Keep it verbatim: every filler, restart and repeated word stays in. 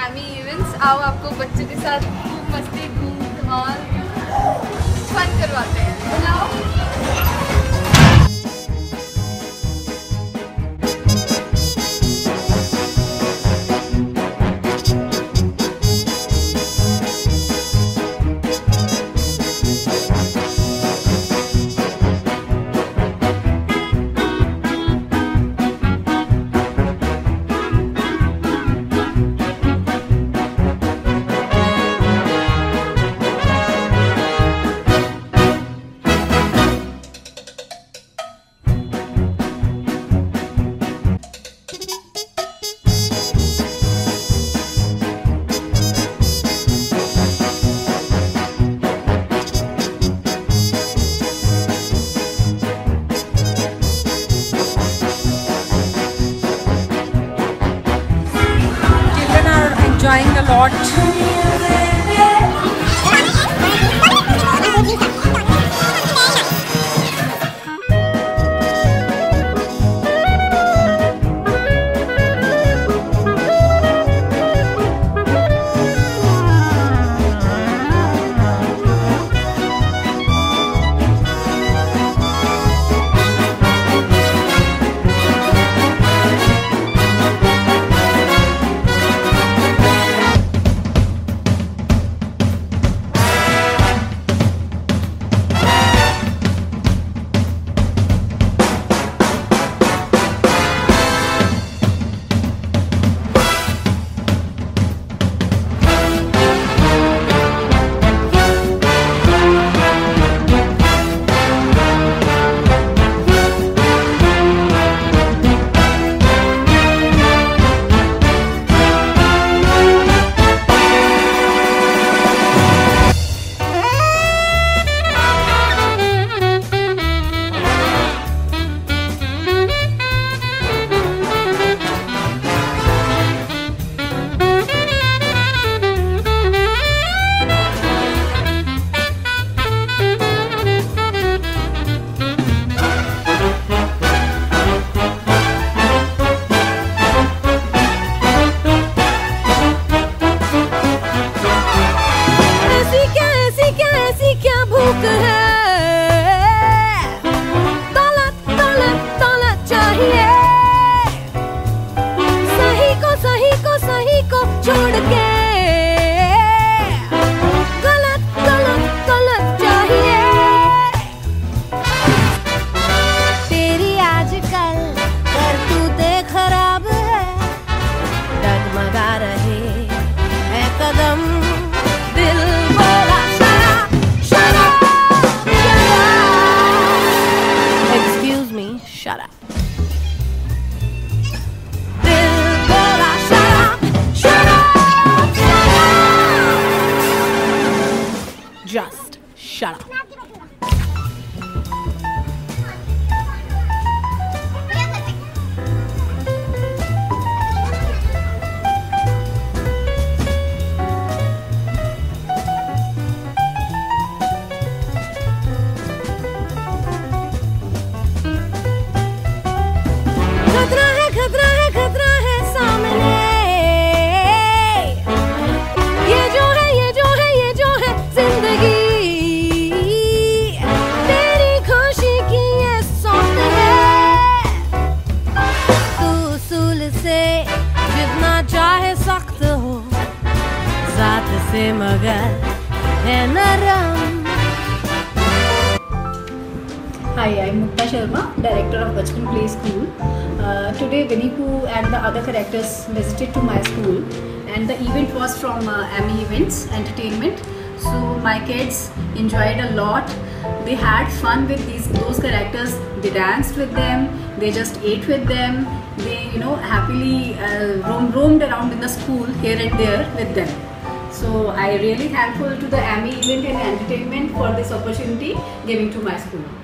Amy events. आओ आपको बच्चों के साथ खूब मस्ती घूम धमाल फन करवाते हैं। Enjoying a lot. Shut up. Just shut up. खतरा है खतरा है खतरा है सामने, ये जो है ये जो है ये जो है जिंदगी, तेरी खुशी की ये सौत है। तू उसूल से जितना चाहे सख्त हो, जात से मगर है नरम। Hi, I'm Mukta Sharma, Director of Bachpan Play School. Uh, today Vinipu and the other characters visited to my school, and the event was from uh, Ami Events Entertainment. So my kids enjoyed a lot. They had fun with these those characters. They danced with them. They just ate with them. They you know happily uh, roam, roamed around in the school here and there with them. So I really thankful to the Ami Event and Entertainment for this opportunity giving to my school.